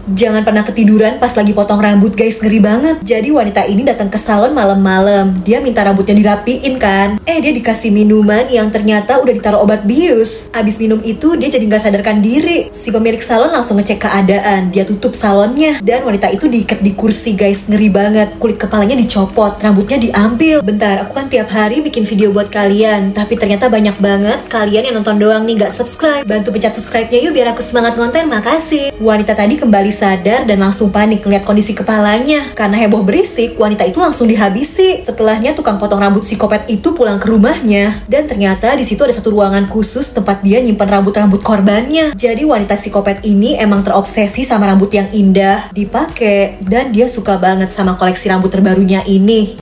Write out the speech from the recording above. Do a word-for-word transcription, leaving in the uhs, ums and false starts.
Jangan pernah ketiduran pas lagi potong rambut guys, ngeri banget. Jadi wanita ini datang ke salon malam-malam. Dia minta rambutnya dirapiin kan. Eh dia dikasih minuman yang ternyata udah ditaruh obat bius. Abis minum itu dia jadi nggak sadarkan diri. Si pemilik salon langsung ngecek keadaan. Dia tutup salonnya. Dan wanita itu diikat di kursi guys, ngeri banget. Kulit kepalanya dicopot, rambutnya diambil. Bentar, aku kan tiap hari bikin video buat kalian. Tapi ternyata banyak banget kalian yang nonton doang nih, nggak subscribe. Bantu pencet subscribe-nya yuk biar aku semangat konten, makasih. Wanita tadi kembali sadar dan langsung panik melihat kondisi kepalanya. Karena heboh berisik, wanita itu langsung dihabisi. Setelahnya tukang potong rambut psikopat itu pulang ke rumahnya. Dan ternyata di situ ada satu ruangan khusus tempat dia nyimpan rambut-rambut korbannya. Jadi wanita psikopat ini emang terobsesi sama rambut yang indah, dipakai, dan dia suka banget sama koleksi rambut terbarunya ini.